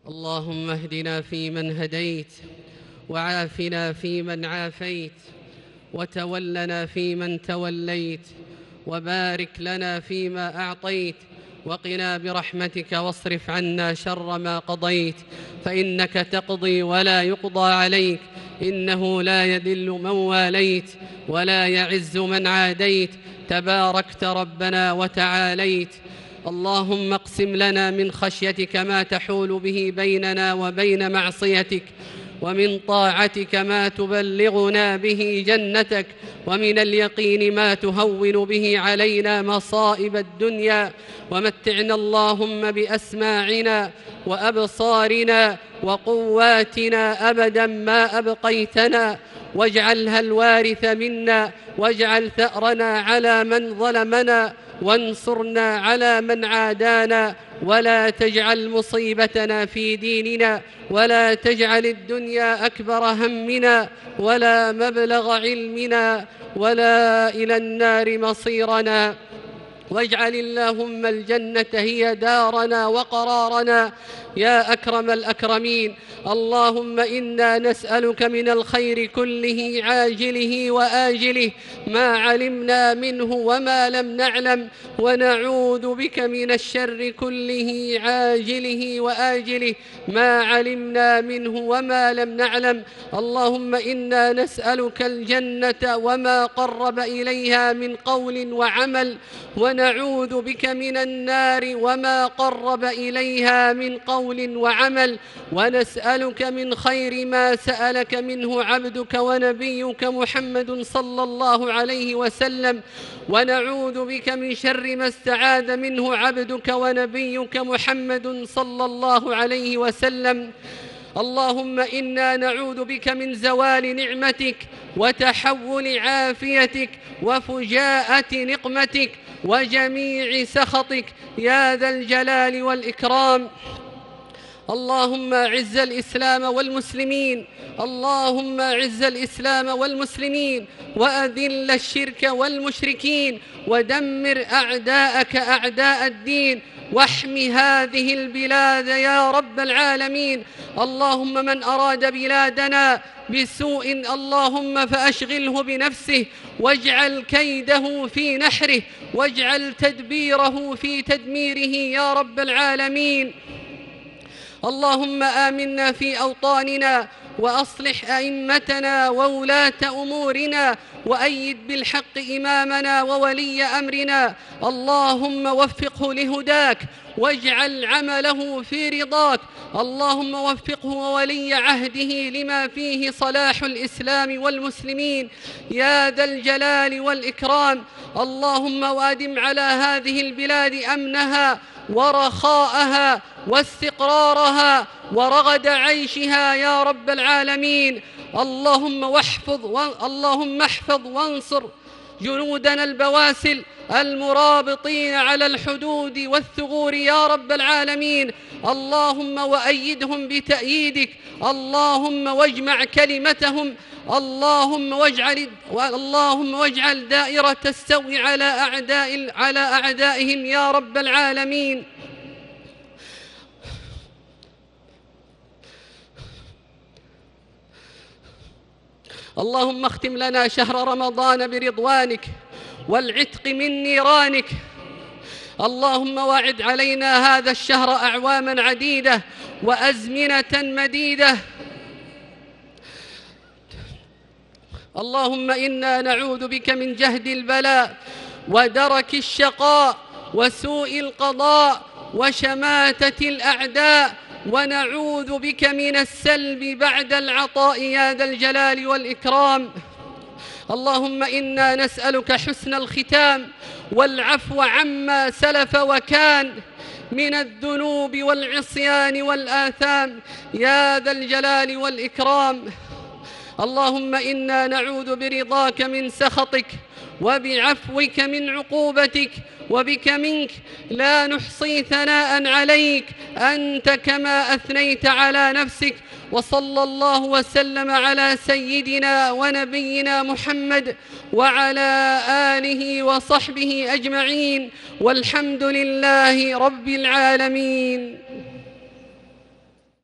اللهم اهدنا فيمن هديت، وعافنا فيمن عافيت، وتولنا فيمن توليت، وبارك لنا فيما أعطيت، وقنا برحمتك واصرف عنا شر ما قضيت، فإنك تقضي ولا يقضى عليك، إنه لا يذل من واليت ولا يعز من عاديت، تباركت ربنا وتعاليت. اللهم اقسم لنا من خشيتك ما تحول به بيننا وبين معصيتك، ومن طاعتك ما تبلغنا به جنتك، ومن اليقين ما تهون به علينا مصائب الدنيا، ومتعنا اللهم بأسماعنا وأبصارنا وقواتنا أبدا ما أبقيتنا، واجعلها الوارث منا، واجعل ثأرنا على من ظلمنا، وانصرنا على من عادانا، ولا تجعل مصيبتنا في ديننا، ولا تجعل الدنيا أكبر همنا ولا مبلغ علمنا ولا إلى النار مصيرنا، واجعل اللهم الجنة هي دارنا وقرارنا يا أكرم الأكرمين. اللهم إنا نسألك من الخير كله عاجله وآجله ما علمنا منه وما لم نعلم، ونعوذ بك من الشر كله عاجله وآجله ما علمنا منه وما لم نعلم. اللهم إنا نسألك الجنة وما قرب إليها من قول وعمل، ونعوذ بك من النار وما قرب إليها من قول وعمل، ونسألك من خير ما سألك منه عبدك ونبيك محمد صلى الله عليه وسلم، ونعوذ بك من شر ما استعاذ منه عبدك ونبيك محمد صلى الله عليه وسلم. اللهم إنا نعوذ بك من زوال نعمتك وتحول عافيتك وفجاءة نقمتك وجميع سخطك يا ذا الجلال والإكرام. اللهم أعز الإسلام والمسلمين، اللهم أعز الإسلام والمسلمين، وأذل الشرك والمشركين، ودمر أعداءك أعداء الدين، واحم هذه البلاد يا رب العالمين. اللهم من أراد بلادنا بسوء اللهم فأشغله بنفسه، واجعل كيده في نحره، واجعل تدبيره في تدميره يا رب العالمين. اللهم آمنا في أوطاننا، وأصلح أئمتنا وولاة أمورنا، وأيد بالحق إمامنا وولي أمرنا. اللهم وفقه لهداك، واجعل عمله في رضاك. اللهم وفقه وولي عهده لما فيه صلاح الإسلام والمسلمين يا ذا الجلال والإكرام. اللهم وأدم على هذه البلاد أمنها ورخاءها واستقرارها ورغد عيشها يا رب العالمين. اللهم احفظ وانصر جنودنا البواسل المرابطين على الحدود والثغور يا رب العالمين. اللهم وأيدهم بتأييدك، اللهم واجمع كلمتهم، اللهم واجعل دائرة السوء على أعدائهم يا رب العالمين. اللهم اختم لنا شهر رمضان برضوانك والعتق من نيرانك. اللهم واعد علينا هذا الشهر أعواما عديدة وأزمنة مديدة. اللهم إنا نعوذ بك من جهد البلاء ودرك الشقاء وسوء القضاء وشماتة الأعداء، ونعوذ بك من السلب بعد العطاء يا ذا الجلال والإكرام. اللهم إنا نسألك حسن الختام والعفو عما سلف وكان من الذنوب والعصيان والآثام يا ذا الجلال والإكرام. اللهم إنا نعوذ برضاك من سخطك وبعفوك من عقوبتك، وبك منك لا نحصي ثناء عليك أنت كما أثنيت على نفسك. وصلى الله وسلم على سيدنا ونبينا محمد وعلى آله وصحبه أجمعين، والحمد لله رب العالمين.